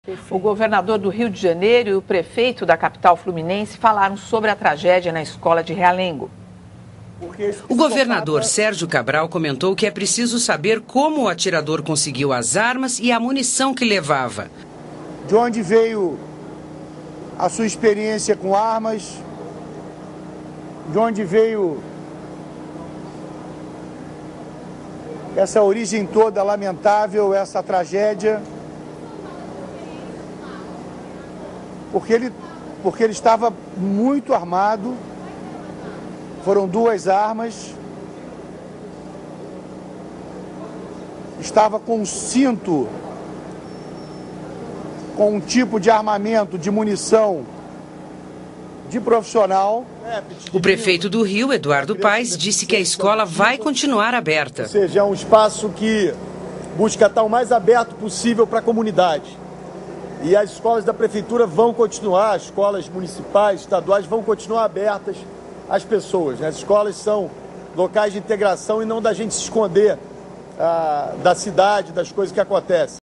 O governador do Rio de Janeiro e o prefeito da capital fluminense falaram sobre a tragédia na escola de Realengo. O governador Sérgio Cabral comentou que é preciso saber como o atirador conseguiu as armas e a munição que levava. De onde veio a sua experiência com armas, de onde veio essa origem toda lamentável, essa tragédia, porque ele estava muito armado, foram 2 armas, estava com um cinto, com um tipo de armamento, de munição de profissional. O prefeito do Rio, Eduardo Paes, disse que a escola vai continuar aberta. Ou seja, é um espaço que busca estar o mais aberto possível para a comunidade. E as escolas da prefeitura vão continuar, as escolas municipais, estaduais vão continuar abertas às pessoas. As escolas são locais de integração e não da gente se esconder da cidade, das coisas que acontecem.